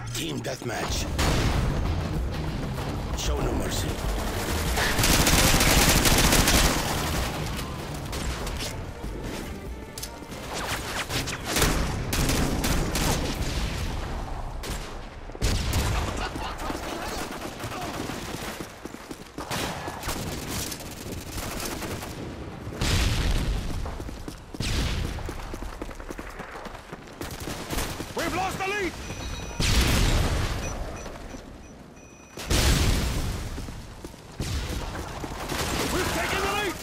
Team deathmatch. Show no mercy. We've lost the lead! We've taken the lead!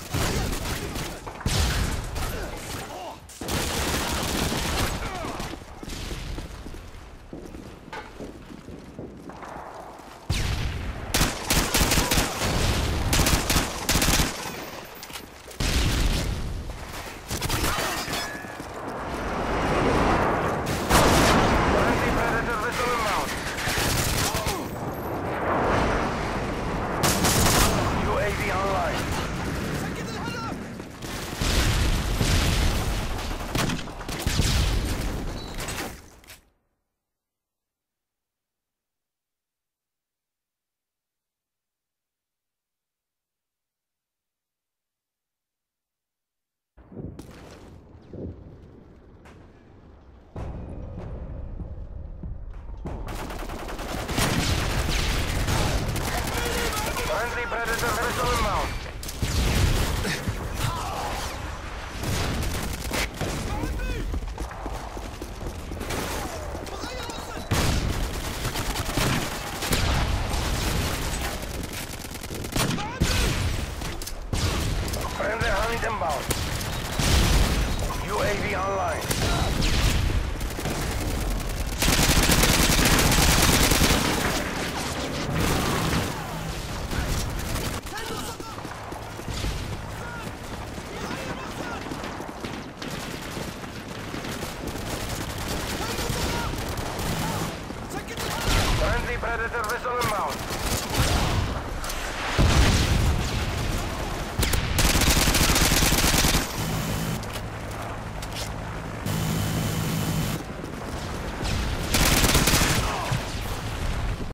Friendly Predator missile inbound. Friendly Hunt inbound. UAV online. Friendly Predator missile inbound.